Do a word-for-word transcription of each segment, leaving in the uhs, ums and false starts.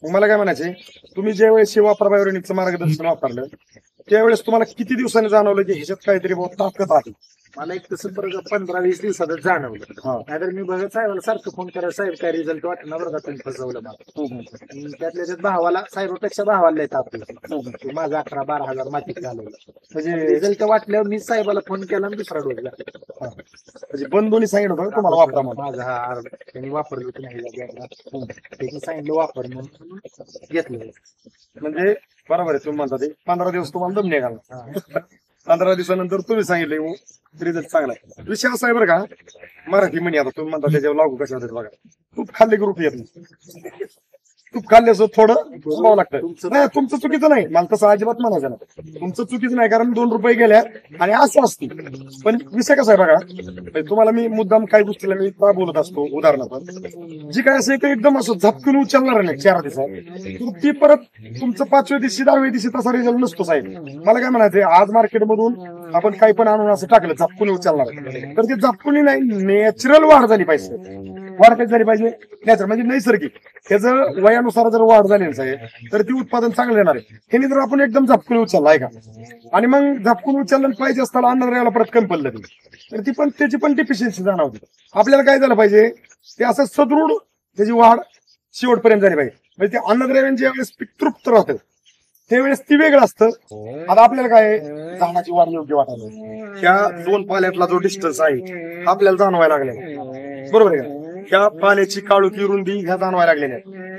मला काय म्हणायचे, तुम्ही ज्यावेळेस हे वापरा बायोरेनिकचं मार्गदर्शन वापरलं त्यावेळेस तुम्हाला किती दिवसांनी जाणवलं की ह्याच्यात काहीतरी बहुत ताकद आहे? मला एक तसं परत पंधरा वीस दिवसातच जाणवलं. नाहीतर मी बघत साहेबाला सारखं फोन करायला, साहेब काय रिझल्ट वाटणार बरं का, तुम्ही फसवलं मला. त्यातल्या त्यात भावाला साहेबापेक्षा भावाला येत आपलं माझं अकरा बारा हजार मातीत घालवलं. म्हणजे रिझल्ट वाटल्यावर मी साहेबाला फोन केला आणि दुसरा डोस घातला. म्हणजे बंधूंनी सांगितलं होतं तुम्हाला वापरा म्हणून? माझा हा आर त्यांनी वापरलं होतं नाही, त्यांनी सांगितलं वापर म्हणून घेतलं. म्हणजे बरोबर आहे, तुम्ही म्हणता ते पंधरा दिवस तुम्हाला दम निघाला, पंधरा दिवसानंतर तुम्ही सांगितले रिझल्ट चांगला आहे. विषय असा आहे बरं का, मराठी म्हणी आता तुम्ही म्हणता त्याच्यावर लागू कशा होते बघा. तूप खाल्ले ग्रुप येत नाही, तूप खाल्ल्याचं थोडं थांबावं लागतं. नाही तुमचं चुकीचं नाही, मला तसं अजिबात म्हणायचं ना, तुमचं चुकीचं नाही, कारण दोन रुपये गेल्या आणि असं असते. पण विषय कसा आहे बघा, तुम्हाला मी मुद्दाम काही गोष्टीला मी का बोलत असतो, उदाहरणार्थ जी काय असं एकदम असं झपकून उचलणार नाही चार दिवसात, ती परत तुमचं पाचव्या दिवशी दहाव्या दिवशी तसा रिझल्ट नसतो साहेब. मला काय म्हणायचंय, आज मार्केटमधून आपण काही पण आणून असं टाकलं झपकून उचलणार, तर ते झपकुनी नाही, नॅचरल वाढ झाली पाहिजे. वाढ कशी झाली पाहिजे? नॅचरल म्हणजे नैसर्गिक. त्याचं वयानुसार जर वाढ झाली नसेल तर ती उत्पादन चांगलं येणार आहे. हे जर आपण एकदम झपकून उचलला आहे का, आणि मग झपकून उचललं पाहिजे असताना अन्नद्रव्याला परत कमी पडलं तर ती पण त्याची पण डिफिशियन्सी जाणवते. आपल्याला काय झालं पाहिजे, ते असं सदृढ त्याची वाढ शेवटपर्यंत झाली पाहिजे. म्हणजे ते अन्नद्रव्याने ज्या वेळेस पीक तृप्त राहतं त्यावेळेस ती वेगळं असतं. आता आपल्याला काय झाडाची वाढ योग्य वाटायला, त्या दोन पाल्यातला जो डिस्टन्स आहे आपल्याला जाणवायला लागले, बरोबर आहे का? ह्या पाण्याची काळुकी रुंदी ह्या जाणवायला लागलेल्या,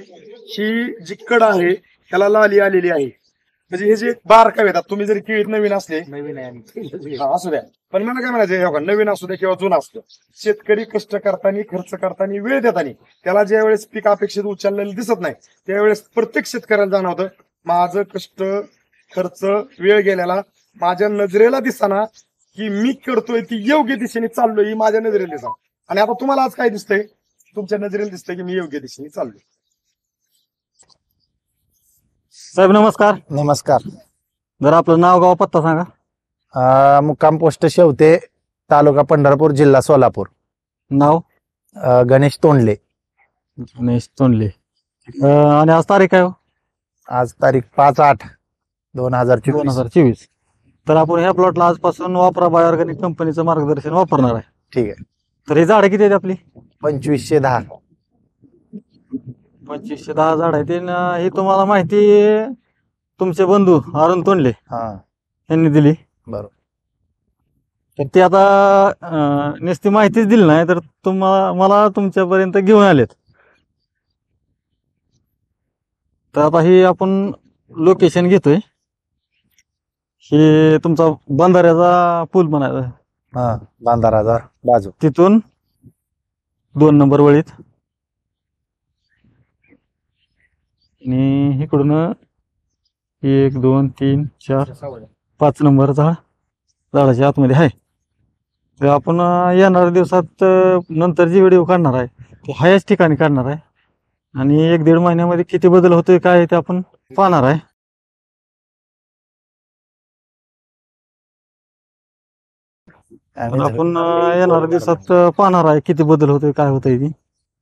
ही जी कड आहे त्याला लाली आलेली आहे. म्हणजे हे जे बारकावे येतात, तुम्ही जरी केळीत नवीन असले, नवीन आहे असू द्या, पण मला काय म्हणायचं, नवीन असू द्या किंवा जुना असतो, शेतकरी कष्ट करताना खर्च करताना वेळ देताना त्याला ज्या वेळेस पीक अपेक्षित उचललेलं दिसत नाही त्यावेळेस प्रत्येक शेतकऱ्याला जाणवतं माझं कष्ट खर्च वेळ गेलेला माझ्या नजरेला दिसताना की मी करतोय ती योग्य दिशेने चाललोय ही माझ्या नजरेला दिसा. आणि आता तुम्हाला आज काय दिसतंय, तुमच्या नजरेला दिसतंय की मी योग्य दिशेने चाललोय. साहेब नमस्कार. नमस्कार. जरा आपलं नाव गाव पत्ता सांगा. अ, मुक्काम पोस्ट शेवते, तालुका पंढरपूर, जिल्हा सोलापूर. नाव अ, गणेश तोंडले. गणेश तोंडले. आणि आज तारीख आहे आज तारीख पाच आठ दोन हजार दोन चोवीस. हजार चोवीस. तर आपण ह्या प्लॉटला आजपासून वापरा बाय ऑर्गॅनिक कंपनीचं मार्गदर्शन वापरणार आहे. ठीक आहे. तर हे झाडं किती आहेत आपली? पंचवीसशे दहा. पंचवीसशे दहा झाड आहे. ते न- ही तुम्हाला माहिती तुमचे बंधू अरुण तोंडले हा यांनी दिली. बरोबर. तर ते आता अं, नुसती माहितीच दिली नाही तर तुम्हाला मला तुमच्यापर्यंत घेऊन आलेत. तर आता ही आपण लोकेशन घेतोय, हे तुमचा बंधाऱ्याचा पूल म्हणायचा, हा बांधाराचा बाजू. तिथून दोन नंबर वळीत आणि इकडून एक दोन तीन चार पाच नंबर झाड झाडाच्या आतमध्ये आहे. तर आपण येणाऱ्या दिवसात नंतर जी व्हिडिओ काढणार आहे तो ह्याच ठिकाणी काढणार आहे आणि एक दीड महिन्यामध्ये किती बदल होतोय काय आहे ते आपण पाहणार आहे. आणि तर आपण येणाऱ्या दिवसात पाहणार आहे किती बदल होतोय काय होतंय ती.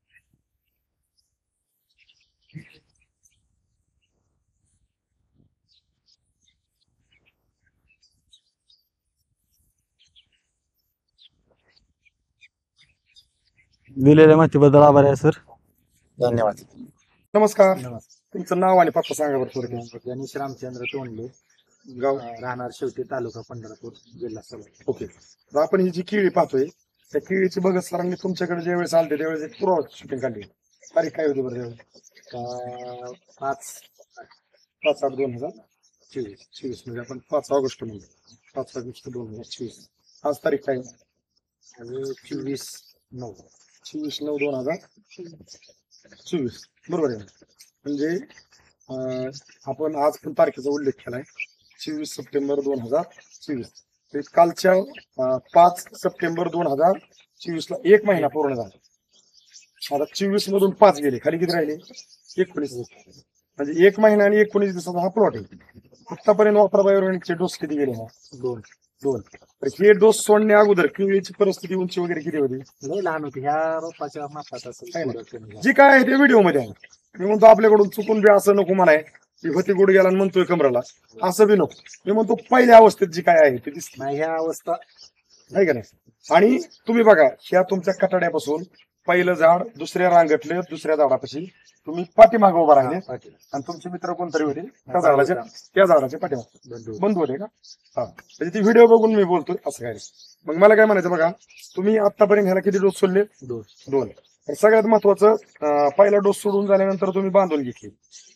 दिलेल्या माहितीबद्दल आभार आहे सर. धन्यवाद. नमस्कार, नमस्कार. तुमचं नाव आणि पत्ता सांगा बरं थोडं. गणेश रामचंद्र तोंडले, गाव राहणार शेवटी, तालुका पंढरपूर, जिल्हा सोलापूर. ओके. तर आपण ही जी केळी पाहतोय त्या केळीची बघत सरांनी तुमच्याकडे ज्या वेळेस आलते त्यावेळेस एक पुरावा शूटिंग काढली. तारीख काय होती बरं त्यावेळेस? अं, पाच पाच आठ दोन हजार चोवीस चोवीस म्हणजे आपण पाच ऑगस्ट म्हणजे पाच ऑगस्ट दोन हजार चोवीस. आज तारीख काय? आणि चोवीस नऊ चोवीस नऊ दोन हजार चोवीस, बरोबर आहे. म्हणजे अं, आपण आज पण तारखेचा उल्लेख केलाय चोवीस सप्टेंबर दोन हजार चोवीस. कालच्या अं, पाच सप्टेंबर दोन हजार चोवीस ला एक महिना पूर्ण झाला. आता चोवीस मधून पाच गेले, खाली किती राहिले? एकोणीस. म्हणजे एक महिना आणि एकोणीस दिवसाचा हा प्लॉट आहे. आतापर्यंत वापरा बायोरेनिकचे डोस किती गेले? हा दोन दोन. तर हे डोस सोडण्या अगोदर केळीची परिस्थिती उंची वगैरे किती होती लय लहान होती ह्या रोपाच्या मापात असेल काय थोडं कमी झालं. जे काय आहे ते व्हिडिओ मध्ये आहे. मी म्हणतो आपल्याकडून चुकून बी असं नको म्हणाय की होती गुड गेला आणि म्हणतोय कमराला असं बी नको. मी म्हणतो पहिल्या अवस्थेत जी काय आहे ते दिसत नाही ह्या अवस्था नाही का नाही. आणि तुम्ही बघा ह्या तुमच्या कटाड्यापासून पहिलं झाड दुसऱ्या रांगेतले दुसऱ्या झाडापाशी तुम्ही पाठीमागे उभा राहिले आणि तुमचे मित्र कोणतरी होते त्या झाडाच्या त्या झाडाच्या पाठीमागे बंधू. बंधू होते का हा म्हणजे ती व्हिडिओ बघून मी बोलतोय असं काय नाही. मग मला काय म्हणायचं बघा तुम्ही आतापर्यंत ह्याला किती डोस सोडले दोन. दोन. तर सगळ्यात महत्वाचं अं, पहिला डोस सोडून झाल्यानंतर तुम्ही बांधून घेतली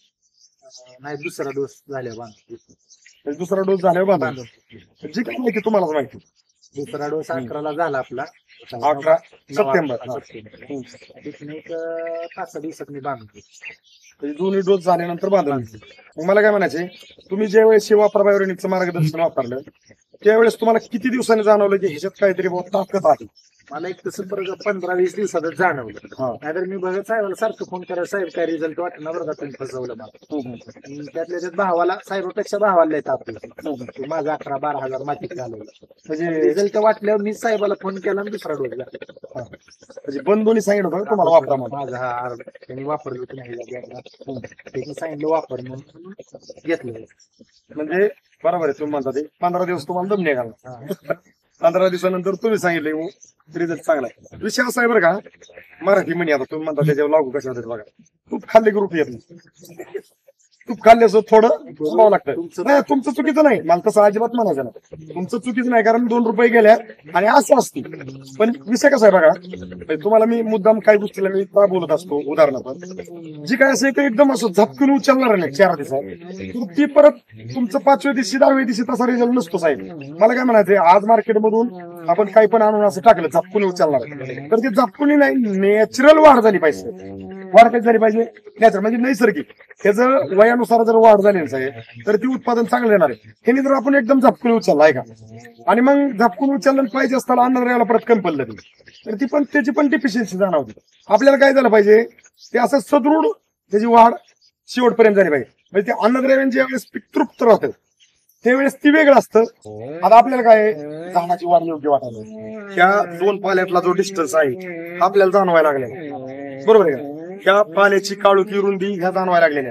नाही दुसरा डोस झाल्या बांधून म्हणजे दुसरा डोस झाल्यावर बांधून बांधून जी काय माहिती तुम्हालाच माहिती दुसरा डोस अकराला झाला आपला अकरा सप्टेंबर नऊ सप्टेंबर तिथून एक अं, पाच सहा दिवसात मी बांधून घेतली. म्हणजे दोन्ही डोस झाल्यानंतर बांधून घेतली. मग मला काय म्हणायचे तुम्ही ज्या वेळेस हे वापर बायोरेनिकचं मार्गदर्शन वापरलं त्यावेळेस तुम्हाला किती दिवसांनी जाणवलं की ह्याच्यात काहीतरी बहुत ताकद आहे मला एक तसं परत पंधरा वीस दिवसातच जाणवलं. हा. नाहीतर मी बघत साहेबाला सारखं फोन करायला साहेब काय रिझल्ट वाटणार बरं का तुम्ही फसवलं मला. आणि त्यातल्या त्यात भावाला साहेबापेक्षा भावाला येत आपलं माझं अकरा बारा हजार मातीत घालवलं. म्हणजे रिझल्ट वाटल्यावर मी साहेबाला फोन केला आणि दुसरा डोस घातला. म्हणजे बंधूनी सांगितलं होतं का तुम्हाला वापरा म्हणून माझा हा आर- त्यांनी वापरलं होतं नाही बॅगला. त्यांनी सांगितलं वापर म्हणून घेतलं. म्हणजे बरोबर आहे तुम्ही म्हणता ते पंधरा दिवस तुम्हाला दम निघाला हा. पंधरा दिवसानंतर तुम्ही सांगितले रिझल्ट चांगला आहे. विषय असा आहे बरं का मराठी म्हणी आता तुम्ही म्हणता त्याच्यावर लागू कशा होते बघा तूप खाल्ले ग्रुप येत नाही. तूप खाल्ल्याचं थोडं थांबावं लागतं. नाही तुमचं चुकीचं नाही मला तसं अजिबात म्हणायचं नाही तुमचं चुकीचं नाही कारण दोन रुपये गेल्या आणि असं असते. पण विषय कसा आहे बघा म्हणजे तुम्हाला मी मुद्दाम काही गोष्टीला मी का बोलत असतो उदाहरणार्थ जी काय असेल ते एकदम असं झपकून उचलणार नाही चार दिवसात ती परत तुमचं पाचव्या दिवशी दहाव्या दिवशी तसा रिझल्ट नसतो साहेब. मला काय म्हणायचंय आज मार्केटमधून आपण काही पण आणून असं टाकलं झपकून उचलणार तर ती झपकुनी नाही नॅचरल वाढ झाली पाहिजे. वाढ कशी झाली पाहिजे नॅचरल म्हणजे नैसर्गिक त्याचं वयानुसार जर वाढ झाली नसेल तर ती उत्पादन चांगलं येणार आहे. ह्याने जर आपण एकदम झपकून उचलला आहे का आणि मग झपकून उचललं पाहिजे असताना अन्नद्रव्याला याला परत कमी पडलं तर ती पण त्याची पण डिफिशियन्सी जाणवते. आपल्याला काय झालं पाहिजे ते असं सदृढ त्याची वाढ शेवटपर्यंत झाली पाहिजे. म्हणजे ते अन्नद्रव्याने ज्या वेळेस पीक तृप्त राहतं त्यावेळेस ती वेगळं असतं. आता आपल्याला काय झाडाची वाढ योग्य वाटायला त्या दोन पाल्यातला जो डिस्टन्स आहे आपल्याला जाणवायला लागलेला बरोबर आहे का. ह्या पाण्याची काळुकी रुंदी ह्या जाणवायला लागलेल्या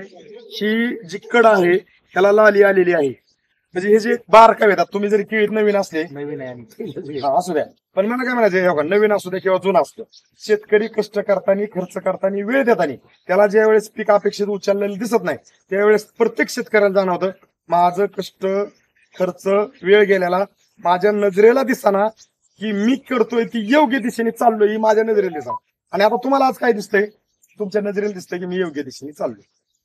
ही जी कड आहे त्याला लाली आलेली आहे. म्हणजे हे जे बारकावे येतात तुम्ही जरी केळीत नवीन असले नवीन आहे आम्ही. हा, असू द्या पण मला काय म्हणायचं हे बघा, नवीन असू द्या किंवा जुना असतो शेतकरी कष्ट करताना खर्च करताना वेळ देताना त्याला ज्या वेळेस पीक अपेक्षित उचललेलं दिसत नाही त्यावेळेस प्रत्येक शेतकऱ्याला जाणवतं माझं कष्ट खर्च वेळ गेलेला माझ्या नजरेला दिसताना की मी करतोय ती योग्य दिशेने चाललोय ही माझ्या नजरेला दिसा. आणि आता तुम्हाला आज काय दिसतंय तुमच्या नजरेला दिसतंय की मी योग्य दिशेने चाललोय.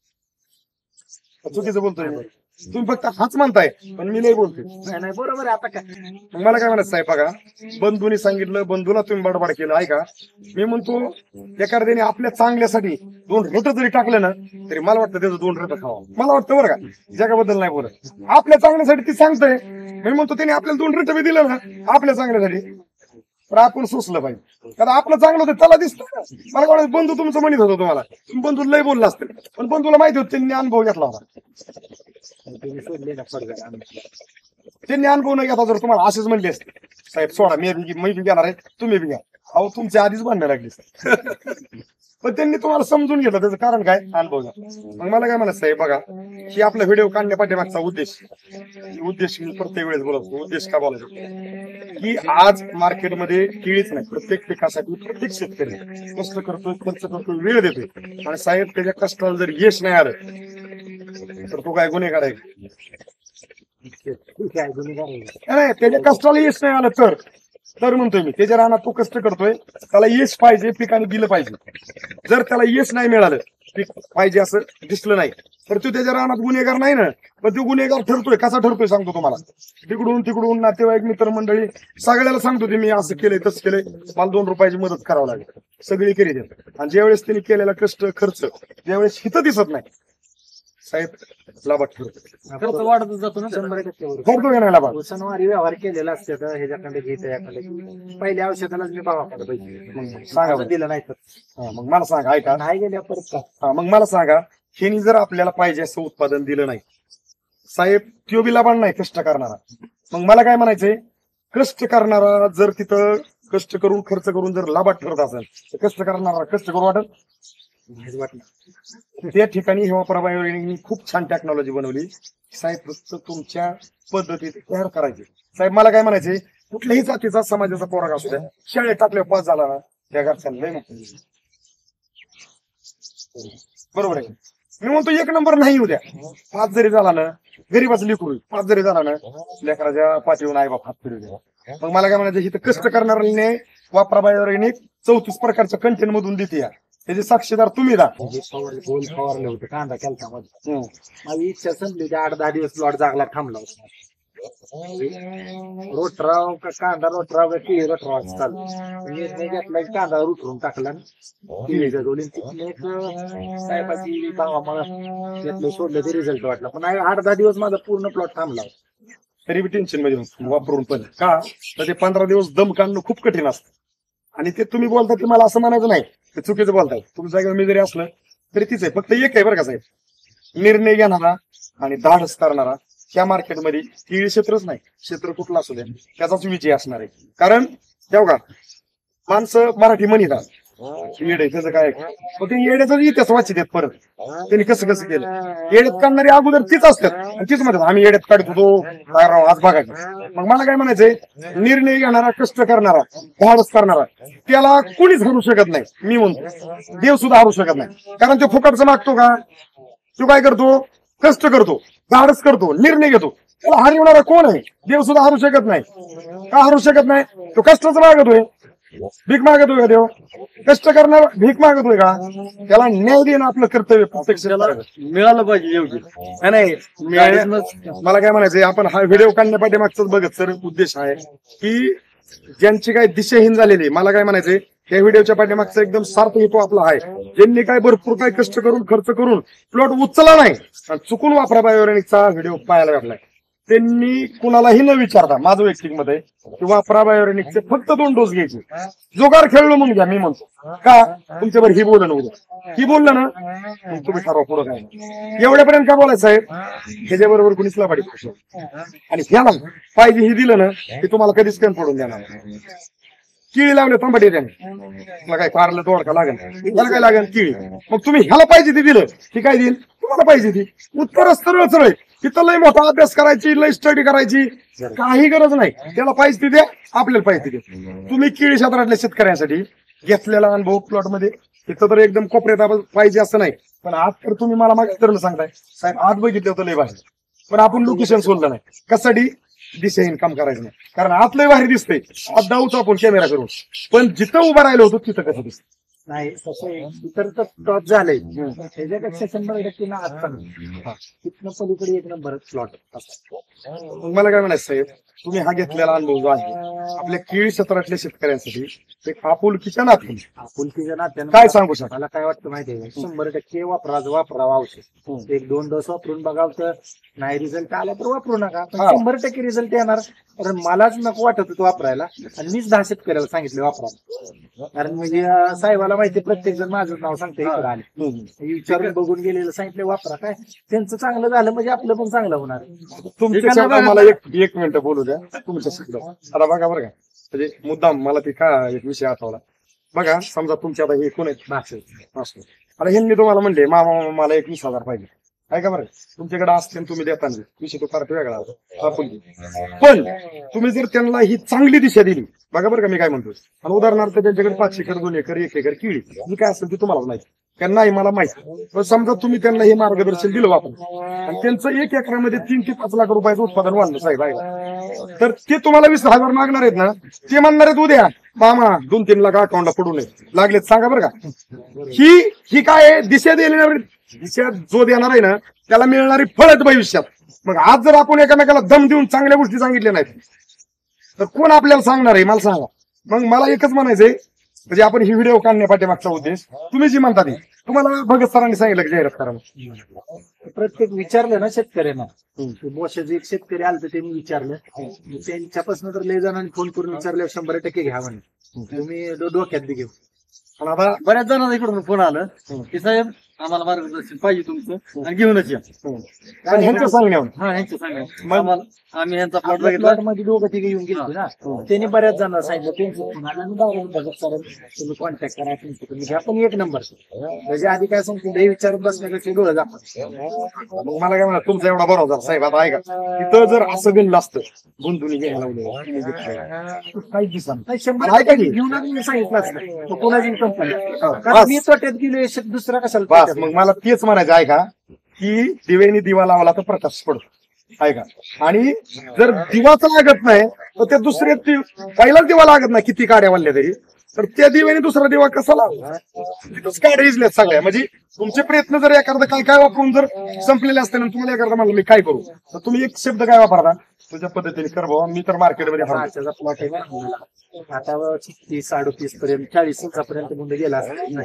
चुकीचं बोलतोय मी. तुम्ही फक्त हाच म्हणताय पण मी नाही बोलतोय. नाही नाही, बरोबर आहे. आता काय मग मला काय म्हणायचं साहेब बघा बंधूनी सांगितलं बंधूला तुम्ही बडबड केलं ऐका मी म्हणतो एखाद्याने आपल्या चांगल्यासाठी दोन रट जरी टाकलं ना तरी मला वाटतं त्याचं दोन रट खावा मला वाटतं बरं का जगाबद्दल नाही बोलत आपल्या चांगल्यासाठी ती सांगतोय. मी म्हणतो त्याने आपल्याला दोन रट बी दिलं ना आपल्या चांगल्यासाठी तर आपण सोसलं पाहिजे कारण आपलं चांगलं होतं त्याला दिसतं ना. मला काय वाटतं बंधू तुमचं म्हणत होतं तुम्हाला तुम्ही बंधू लय बोलला असतं पण बंधूला माहिती होतं त्यांनी अनुभव घेतला होता. तुम्ही सोडले ना पडदा आम्ही. त्यांनी अनुभव न घेता जर तुम्हाला असेच म्हणले असते साहेब सोडा मी बी मी बी घेणार आहे तुम्ही बी घ्या अहो तुमच्या आधीच बांधणं लागली पण त्यांनी तुम्हाला समजून घेतलं त्याचं कारण काय अनुभव घ्या. मग मला काय म्हणत साहेब बघा की आपला व्हिडिओ काढण्या पाठीमागचा उद्देश उद्देश मी प्रत्येक वेळेस बोलतो उद्देश का बोलायचा की आज मार्केटमध्ये केळीच नाही प्रत्येक पिकासाठी प्रत्येक शेतकरी कष्ट करतोय खर्च करतोय वेळ देतोय आणि साहेब त्याच्या कष्टाला जर यश नाही आलं तर तो काय गुन्हेगार आहे काय गुन्हेगार आहे. नाही त्याच्या कष्टाला यश नाही आलं तर तर म्हणतोय मी त्याच्या रानात तो कष्ट करतोय त्याला यश पाहिजे पिकाने दिलं पाहिजे. जर त्याला यश नाही मिळालं पीक पाहिजे असं दिसलं नाही तर तो त्याच्या रानात गुन्हेगार नाही ना पण तो गुन्हेगार ठरतोय कसा ठरतोय सांगतो तुम्हाला. तिकडून तिकडून नातेवाईक मित्रमंडळी सगळ्याला सांगतो ते मी असं केलंय तसं केलंय मला दोन रुपयाची मदत करावं लागेल सगळी केली देत आणि ज्यावेळेस त्यांनी केलेला कष्ट खर्च ज्यावेळेस हित दिसत नाही साहेब लाभात ठरतो खर्च वाढत जातो ना शंभर टक्के बरोबर. ठरतो का नाही लाभात. सणवारी व्यवहार केलेला असते तर ह्याच्याकडे घेत याकडे पहिल्या औषधालाच मी भावाकडे पैसे सांगा असं दिलं नाही तर हा, मग मला सांगा ऐका नाही गेल्या परत का हा मग मला सांगा ह्यानी जर आपल्याला पाहिजे असं उत्पादन दिलं नाही साहेब त्यो बी लाभान नाही कष्ट करणारा मग मला काय म्हणायचंय, कष्ट करणारा जर तिथं कष्ट करून खर्च करून जर लाभात ठरत असेल तर कष्ट करणारा कष्ट करू वाटत नाहीच वाटणार. त्या ठिकाणी हेवा प्रभावी खूप छान टेक्नॉलॉजी बनवली. साहेब फक्त तुमच्या पद्धतीत तयार करायची. साहेब मला काय म्हणायचंय, कुठल्याही जातीचा समाजाचा पोराग असू द्या, शाळेत टाकल्यावर पास झाला ना त्या घरच्यांना लय मोठं. बरोबर आहे. मी म्हणतो एक नंबर नाही उद्या पाच जरी झाला ना, गरीबाचं लेकरू पाच जरी झाला ना, लेकराच्या पाठीवून आई बाप हात फिरू द्या. मग मला काय म्हणायचं, इथं कष्ट करणाऱ्याने वापराबाईने चौतीस प्रकारच्या कंटेंट मधून देते, त्याचे साक्षीदार तुम्ही दा. म्हणजे फवारले गोल फवारले होते कांदा केलता मध्ये. माझी इच्छा संपली होती, आठ दहा दिवस प्लॉट जागला थांबला होता. रोटराव का कांदा रोटराव का केळी रोटराव चालू मी एक नाही घेतला की कांदा रुटरून टाकला केळी जगवली. तिथून एक साहेबाची भावामुळे घेतलं सोडलं ते रिझल्ट वाटला. पण आठ दहा दिवस माझा पूर्ण प्लॉट थांबला होता. तरी बी टेन्शन मध्ये होतं वापरून पण. का तर ते पंधरा दिवस दम काढणं खूप कठीण असतं. आणि ते तुम्ही बोलता की मला असं म्हणायचं नाही, ते चुकीचं बोलताय. तुमच्या जागेवर मी जरी असलं तरी तीच आहे. फक्त एक आहे बरं का साहेब, निर्णय घेणारा आणि धाडस करणारा त्या मार्केटमध्ये केळी क्षेत्रच नाही, क्षेत्र कुठलं असू द्या त्याचाच विजय असणार आहे. कारण तेव्हा माणसं मराठी म्हणतात येड आहे त्याचं काय, मग ते येड्याचाच इतिहास वाचित आहेत परत. त्यांनी कसं कसं केलं, येड्यात काढणारी अगोदर तीच असतात आणि तीच म्हणतात आम्ही येड्यात काढत होतो काय राव आज बघायचं. मग मला काय म्हणायचंय, निर्णय घेणारा कष्ट करणारा धाडस करणारा त्याला कुणीच हरू शकत नाही. मी म्हणतो देव सुद्धा हरू शकत नाही. कारण तो फुकटचं मागतो का, तो काय करतो, कष्ट करतो, धाडस करतो, निर्णय घेतो. त्याला हरवणारा कोण आहे, देव सुद्धा हरू शकत नाही. का हरू शकत नाही, तो कष्टाचं मागतोय, भीक मागतोय का देव, कष्ट करणार भीक मागतोय का, त्याला न्याय देणं आपलं कर्तव्य प्रत्यक्ष मिळालं पाहिजे योग्य. नाही. मी- मला काय म्हणायचंय, आपण हा व्हिडिओ काढण्यापाठीमागचाच बघत सर उद्देश आहे की ज्यांची काय दिशाहीन झालेली, मला काय म्हणायचंय त्या व्हिडिओच्या पाठीमागचा एकदम सार्थ हेतू आपला आहे. ज्यांनी काय भरपूर काय कष्ट करून खर्च करून प्लॉट उचलला नाही आणि चुकून वापरा बायोरेनिकचा व्हिडिओ पाहायला भेटलाय, त्यांनी कुणालाही न विचारता, माझं वैयक्तिक मत आहे की वापरा बायोरेनिकचे फक्त दोन डोस घ्यायचे. जोगार खेळलो म्हणून घ्या. मी म्हणतो का तुमच्यावर ही बोलणं उद्या ही बोललं ना मग तुम्ही ठरवा पुढं काय. एवढ्यापर्यंत काय बोलायचं साहेब, ह्याच्याबरोबर कुणीच लाभाडी पडू आणि ह्याला पाहिजे ही दिलं ना की तुम्हाला कधीच कमी पडून देणार. किळी लावले तांबडी त्याने, तुला काय कारलं तोडका लागेल, त्याला काय लागेल किळी. मग तुम्ही ह्याला पाहिजे ती दिलं की काय देईल तुम्हाला पाहिजे ती. उत्तर सरळ सरळ, तिथं लय मोठा अभ्यास करायची, लय स्टडी करायची काही गरज नाही. त्याला पाहिजे ती द्या, आपल्याला पाहिजे ती द्या. तुम्ही केळी क्षेत्रातल्या शेतकऱ्यांसाठी घेतलेला अनुभव प्लॉट मध्ये तिथं तर एकदम कोपऱ्यात पाहिजे असं नाही. पण आज तर तुम्ही मला मागे तर सांगताय साहेब आज बघितलं होतं लय भारी, पण आपण लोकेशन सोडलं नाही. कशासाठी, दिशाहीन काम करायचं नाही. कारण आत लय भारी दिसतंय, आज जाऊच आपण कॅमेरा करून, पण जिथं उभं राहिलो होतो तिथं कसं दिसत नाही. तसं आहे, इतर तर टॉप झालंय त्याच्यापेक्षा शंभर टक्के ना आज पण तिथनं पलीकडे एक नंबर प्लॉट. मग मला काय म्हणायचं साहेब, तुम्ही हा घेतलेला अनुभव जो आहे आपल्या केळी क्षेत्रातल्या शेतकऱ्यांसाठी एक आपुलकीच्या नात्याने आपुलकीच्या नात्यानं काय सांगू शकता. मला काय वाटतं माहितीये, शंभर टक्के वापरा वापरावं औषध. एक दोन डोस वापरून बघावं तर नाही रिझल्ट आला तर वापरू नका, पण हा. शंभर टक्के रिझल्ट येणार. कारण मलाच नको वाटत होतं वापरायला आणि मीच दहा शेतकऱ्याला सांगितलं वापरा. कारण म्हणजे अं, साहेबाला माहिती प्रत्येक जण माझं नाव सांगते इकडे आले विचारून बघून गेलेलं सांगितलं वापरा. काय त्यांचं चांगलं झालं म्हणजे आपलं पण चांगलं होणार. तुमच्या शब्दात मला एक एक मिनिट बोलू द्या तुमच्या शब्दात. आता बघा बरं का, म्हणजे मुद्दाम मला ती का एक विषय आठवला. बघा समजा तुमच्या आता हे कोण आहेत भाषेत. असतो, आता ह्यांनी तुम्हाला म्हणले मामा मला एक वीस हजार पाहिजे आहे का बरं, तुमच्याकडे असते तुम्ही देताना विषय तो फार वेगळा होता आपण. पण तुम्ही जर त्यांना ही चांगली दिशा दिली, बघा बरं का मी काय म्हणतो, आणि उदाहरणार्थ त्यांच्याकडे पाच एकर दोन एकर एक एकर केळी मी काय असेल ते तुम्हाला माहिती, त्यांना नाही मला माहिती. पण समजा तुम्ही त्यांना हे मार्गदर्शन दिलं वापरून आणि त्यांचं एक एकरामध्ये तीन ते पाच लाख रुपयाचं उत्पादन वाढलं साहेब आहे, तर ते तुम्हाला वीस हजार मागणार आहेत ना, ते म्हणणार आहेत उद्या मामा दोन तीन लाख अकाउंटला पडू नये लागलेत सांगा बरं का. ही ही काय आहे, दिशा देणार दिशा जो देणार आहे ना त्याला मिळणारी फळ आहेत भविष्यात. मग आज जर आपण एकामेकाला दम देऊन चांगल्या गोष्टी सांगितल्या नाहीत तर कोण आपल्याला सांगणार आहे मला सांगा. मग मला एकच म्हणायचंय, म्हणजे आपण ही व्हिडिओ काढण्यापाठीमागचा उद्देश तुम्ही जी म्हणता ती तुम्हाला भगत सरांनी सांगितलं की जाहिरात करा. प्रत्येक विचारलं ना शेतकऱ्यांना, बोशाचं एक शेतकरी आलं तर त्यांनी विचारलं, त्यांच्यापासून तर लय जणांनी फोन करून विचारलं शंभर टक्के घ्या म्हणे तुम्ही डो- डोक्यात बी घेऊ. पण आता बऱ्याच जणांना इकडून फोन आलं की साहेब आम्हाला मार्गदर्शन पाहिजे तुमचं आणि घेऊनच या. पण ह्यांचं सांगण्यावर हा ह्यांचं सांगा. मग- आम्हाला आम्ही ह्यांचा प्लॉट आपल्या बघितला. प्लॉट मध्ये दोघं तिघे येऊन गेले ना त्यांनी बऱ्याच जणांना सांगितलं त्यांचं phone आला आणि दादा बघा सर तुम्ही कॉन्टॅक्ट करा तुमचं तुम्ही घ्या पण एक नंबर त्याच्या आधी काय सांगतो हे विचारत बसण्यापेक्षा डोळं दाखवा. मग मला काय म्हणा तुमचा एवढा बरोबर झाला साहेब. आता ऐका तिथं जर असं गणलं असतं गुंतवणी घ्यायला लावलं काहीच दिसत नाही, शंभर ऐका की. घेऊन आम्ही मी सांगितलं असतं तो कोणाची कंपनी बस. कारण मी तोट्यात गेलो शे- दुसरा कशाला बस तोट्यात? मग मला तेच म्हणायचं ऐका की दिव्यानी दिवा लावला तर प्रकाश पडतो ऐका. आणि जर दिवाच लागत नाही तर ते दुसरे दि- पहिलाच दिवा लागत नाही किती काड्या वाढल्या तरी तर त्या दिव्याने दुसरा दिवा कसा लावला तिथंच काड्या इजल्यात सगळ्या. म्हणजे तुमचे प्रयत्न जर एखादं काय काय वापरून जर संपलेले असते ना तुम्हाला एखादा म्हणलं मी काय करू तर तुम्ही एक शब्द काय वापरता तुझ्या पद्धतीने कर भाऊ मी तर मार्केटमध्ये हा, हरतो. त्याचा प्लॉट आहे ना. आता तीस अडतीस पर्यंत चाळीस पर्यंत मुंडे गेला असता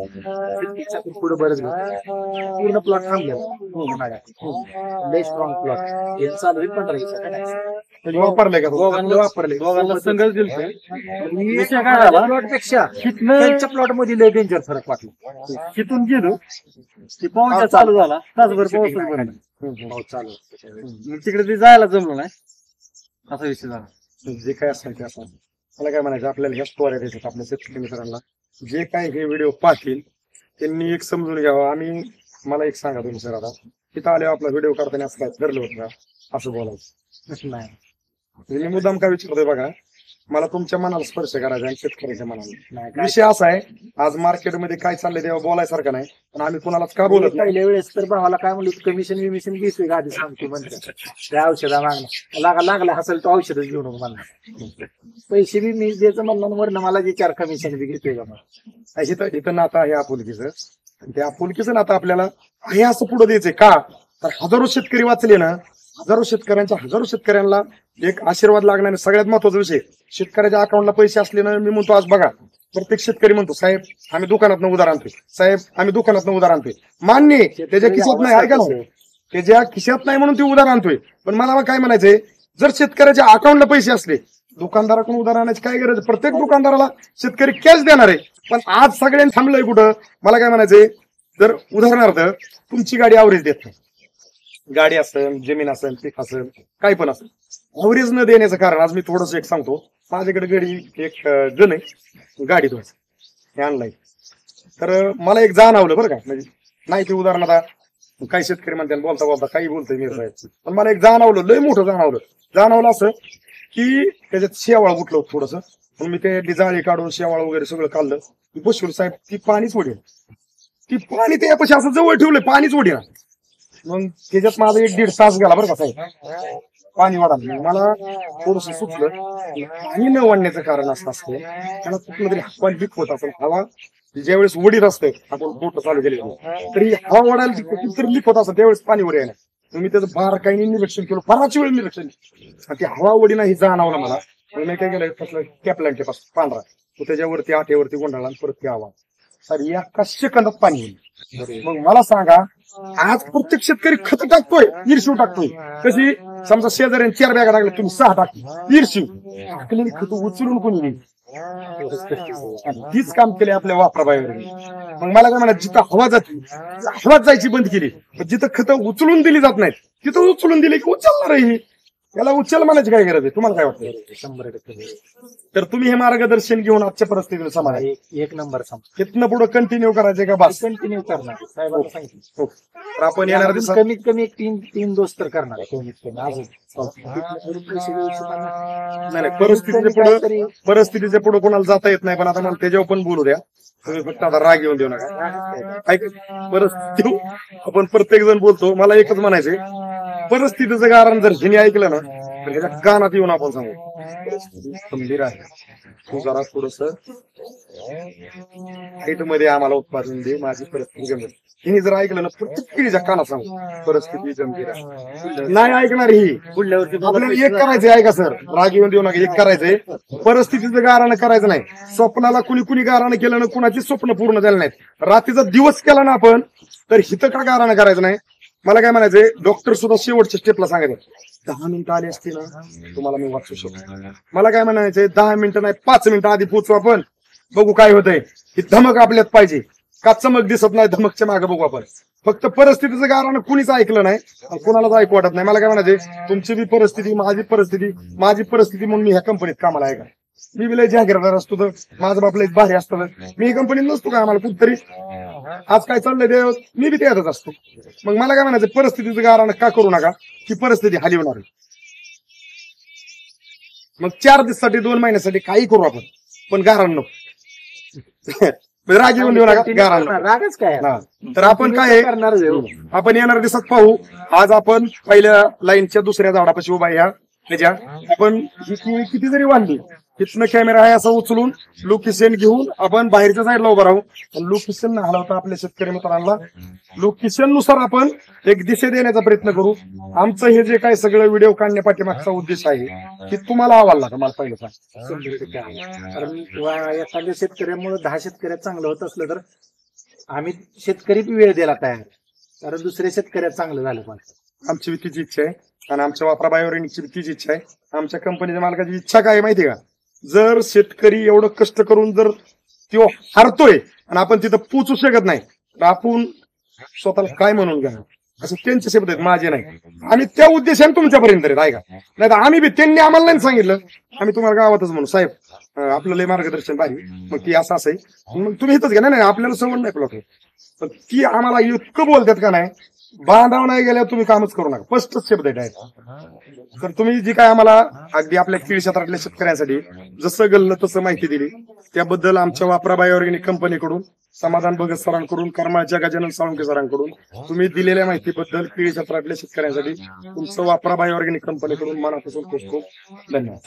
पुढे बरंच गेलं. पूर्ण प्लॉट थांबलेला लय स्ट्रॉंग प्लॉट हे चालू आहे पंधरा दिवसात. म्हणजे वापरलंय का तुम्ही? दोघांना वापरले दोघांना संघर्ष दिलते. विषय काय माझ्या झाला प्लॉट पेक्षा तिथनं त्यांच्या प्लॉट मध्ये लय डेंजर फरक वाटला. तिथून गेलो ती पाऊस चालू झाला तासभर पाऊस बघायला. हो, चालू मग तिकडे ते जायला जमलं नाही असा विषय झाला. जे काय असेल ते असं मला काय म्हणायचं आपल्याला ह्या स्टोऱ्या द्यायच्यात आपल्या शेतकरी मित्रांना जे काय हे व्हिडिओ पाहतील त्यांनी एक समजून घ्यावं. आम्ही मला एक सांगा तुम्ही सर आता तिथं आल्यावर आपला व्हिडिओ काढताना असं काय ठरलं होतं का असं बोलायचं नाही. म्हणजे मी मुद्दाम काय विचारतोय बघा मला तुमच्या मनाला स्पर्श करायचा आणि शेतकऱ्याच्या मनाला. नाही, काय- विषय असा आहे आज मार्केटमध्ये काय चाललंय तेव्हा बोलायसारखं नाही पण आम्ही कोणालाच का बोलत नाही. पहिल्या वेळेस तर भावाला काय म्हणलं कमिशन विमिशन घेतोय का आधी सांगतो म्हणतो त्या औषधा मागणं लागा लागला हसेल तो औषध घेऊ नको म्हणला पैसे बी मी द्यायचं म्हणलं वरनं मला जे चार कमिशन बी घेतोय का मला इथं इथं नातं आहे आपुलकीचं आणि त्या आपुलकीचं नातं आपल्याला हे असं पुढे द्यायचंय का तर हजारो शेतकरी वाचले ना हजारो शेतकऱ्यांच्या हजारो शेतकऱ्यांना एक आशीर्वाद लागणार. सगळ्यात महत्वाचा विषय शेतकऱ्याच्या अकाउंटला पैसे असले ना मी म्हणतो आज बघा प्रत्येक शेतकरी म्हणतो साहेब आम्ही दुकानात उधार आणतोय साहेब आम्ही दुकानात उधार आणतोय मान्य आहे, त्याच्या खिशात नाही ऐका ना त्याच्या खिशात नाही म्हणून ते उधार आणतोय. पण मला काय म्हणायचंय जर शेतकऱ्याच्या अकाउंटला पैसे असले दुकानदाराकडून उधार आणायची काय गरज आहे? प्रत्येक दुकानदाराला शेतकरी कॅश देणार आहे. पण आज सगळ्यांनी थांबलंय कुठं मला काय म्हणायचंय जर उदाहरणार्थ तुमची गाडी ॲव्हरेज देत नाही गाडी असेल जमीन असेल पीक असेल काही पण असेल ॲव्हरेज न देण्याचं कारण आज मी थोडंसं एक सांगतो. माझ्याकडे गाडी एक गण आहे गाडी धुवायचं हे आणलाय तर मला एक जाणवलं बरं का म्हणजे नाही ते उदाहरण आता काही शेतकरी म्हणतात बोलता बोलता काही बोलतोय मीर साहेब पण मला एक जाणवलं लय मोठं जाणवलं जाणवलं असं की त्याच्यात शेवाळ गुटलं होतं थोडंसं पण मी ते जाळी काढून शेवाळ वगैरे सगळं काढलं बसवलं साहेब ती पाणीच वडेल ती पाणी त्यापाशी असं जवळ ठेवलंय पाणीच वडेल. मग त्याच्यात माझा एक दीड तास गेला बरं का साहेब पाणी वाढायला. मला थोडस सुचलं पाणी न वाढण्याचं कारण असं असतं त्याला कुठलं तरी हवा लीक होत असेल हवा ज्यावेळेस वडीत असते आपण मोठं चालू केलेलं तरी हवा वाढायला कुठतरी लीक होत असेल त्यावेळेस पाणी वर येणार मी त्याचं बार काही निरीक्षण केलं बराच वेळ निरीक्षण ती हवा वडी नाही जाणवलं मला. मी काय केलं कॅपलाईन टेप पांढरा तो त्याच्यावरती आठेवरती गोंधळला आणि परत ती हवा सर एका सेकंदात पाणी येईल. मग मला सांगा आज प्रत्येक शेतकरी खत टाकतोय ईरशिव टाकतोय कशी समजा शेजाऱ्याने चार बॅगा टाकल्या तुम्ही सहा टाकली ईरशिव टाकलेली खत उचलून कोणी नाही तीच काम केले आपल्या वापराबाईवर. मग मला काय म्हणा जिथं हवा जाते हवाच जायची बंद केली जिथं खत उचलून दिली जात नाहीत तिथं उचलून दिली की उचलणार ही याला उचल म्हणायची काय गरज आहे तुम्हाला काय वाटतं? शंभर टक्के तर तुम्ही हे मार्गदर्शन घेऊन आजच्या परिस्थितीला समाज एक एक नंबर सांग तिथनं पुढे कंटिन्यू करायचे का बस कंटिन्यू करणार साहेबांना सांगितलं हो. तर आपण येणार अजून दिवसात कमीत कमी एक तीन तीन दोस्त तर करणार आहे, कमीत कमी अजून पैसे देऊ शकणार नाही. नाही नाही, परिस्थितीच्या पुढे परिस्थितीच्या पुढे कोणाला जाता येत नाही पण आता मला त्याच्यावर पण बोलू द्या तुम्ही फक्त आता राग येऊन देऊ नका ऐक परिस्थिती आपण प्रत्येक जण बोलतो मला एकच म्हणायचंय परिस्थितीचं कारण जर हिने ऐकलं ना तर ह्याच्या कानात येऊन आपण सांगू परिस्थिती गंभीर आहे तू जरा थोडस हाईट मध्ये आम्हाला उत्पादन दे माझी परिस्थिती गंभीर हिने जर ऐकलं ना प्रत्येक पिढीच्या कानात सांगू परिस्थिती गंभीर आहे नाही ऐकणार ही पुढल्या वर्षी आपल्याला एक करायचंय ऐका सर राग येऊन देऊ नका एक करायचंय परिस्थितीचं गारानं करायचं नाही स्वप्नाला कुणी कुणी गारानं केलं ना कुणाची स्वप्न पूर्ण झालं नाहीत रात्रीचा दिवस केला ना आपण तर हिथं का गारानं करायचं नाही. मला काय म्हणायचंय डॉक्टर सुद्धा शेवटच्या स्टेपला सांगायचं दहा मिनिटं आली असती ना तुम्हाला मी वाचू शकतो. मला काय म्हणायचंय दहा मिनिटं नाही पाच मिनिटं आधी पोचू आपण बघू काय होतंय ही धमक आपल्यात पाहिजे का चमक दिसत नाही धमकच्या मागे बघू आपण. फक्त परिस्थितीचं कारण कुणीच ऐकलं नाही आणि कुणालाच ऐकू वाटत नाही. मला काय म्हणायचे, तुमची बी परिस्थिती माझी परिस्थिती माझी परिस्थिती म्हणून मी ह्या कंपनीत कामाला आहे का? मी बी लय जागीरदार असतो तर माझं बाप लय भारी असतं तर मी ही कंपनीत नसतो का? आम्हाला कुठतरी आज काय चाललंय ते मी बी त्यातच असतो. मग मला काय म्हणायचं, परिस्थितीचं कारण का करू नका की परिस्थिती हलवणार आहे. मग चार दिवसासाठी दोन महिन्यासाठी काही करू आपण, पण गारण नको. राग येऊन देऊ नका, गारण नको. रागच काय हा. तर आपण काय आहे, करणार आपण येणाऱ्या दिवसात पाहू. आज आपण पहिल्या लाईनच्या दुसऱ्या झाडापाशी उभा आहे ह्या त्याच्या. आपण ही केळी किती जरी वाढली, तिथनं कॅमेरा आहे असं उचलून लोकेशन घेऊन आपण बाहेरच्या साईडला उभा राहू. लोकेशन न हलवता आपल्या शेतकरी मित्रांना लोकेशन नुसार आपण एक दिशा देण्याचा प्रयत्न करू. आमचं हे जे काय सगळं व्हिडिओ काढण्या पाठीमागचा उद्देश आहे की तुम्हाला आवडला का मला पहिलं सांग. शंभर टक्के आहे. कारण वा- एखाद्या शेतकऱ्यामुळे दहा शेतकऱ्यात चांगलं होत असलं तर आम्ही शेतकरी बी वेळ द्यायला तयार आहे. कारण दुसऱ्या शेतकऱ्यात चांगलं झालं पाहिजे. आमची बी तीच इच्छा आहे आणि आमच्या वापरा बायोरेनिकची बी तीच इच्छा आहे. आमच्या कंपनीच्या मालकाची इच्छा काय आहे माहितीये का, जर शेतकरी एवढं कष्ट करून जर तो हरतोय आणि आपण तिथं पोचू शकत नाही तर आपण स्वतःला काय म्हणून घ्या, असं त्यांचे शब्द आहेत, माझे नाही. आम्ही त्या उद्देशाने तुमच्यापर्यंत आहेत ऐका. नाही तर आम्ही बी त्यांनी आम्हाला नाही सांगितलं, आम्ही तुम्हाला गावातच म्हणू साहेब अं, आपलं लय मार्गदर्शन भारी, मग ती असं असं आहे, मग तुम्ही इथंच घ्या. नाही नाही, आपल्याला सवड नाही प्लॉट, पण ती आम्हाला इतकं बोलतात का नाही, बांधाव नाही गेल्यावर तुम्ही कामच करू नका, स्पष्टच शब्द आहे डायरेक्ट. तर तुम्ही जी काय आम्हाला अगदी आपल्या केळी क्षेत्रातल्या शेतकऱ्यांसाठी जसं गल्लं तसं माहिती दिली त्याबद्दल आमच्या वापरा बायोऑर्गॅनिक कंपनीकडून, समाधान भगत सरांकडून, करमाळच्या गजानन साळुंके सरांकडून तुम्ही दिलेल्या माहितीबद्दल केळी क्षेत्रातल्या शेतकऱ्यांसाठी तुमचं वापरा बायोऑर्गॅनिक कंपनीकडून मनापासून खूप खूप धन्यवाद.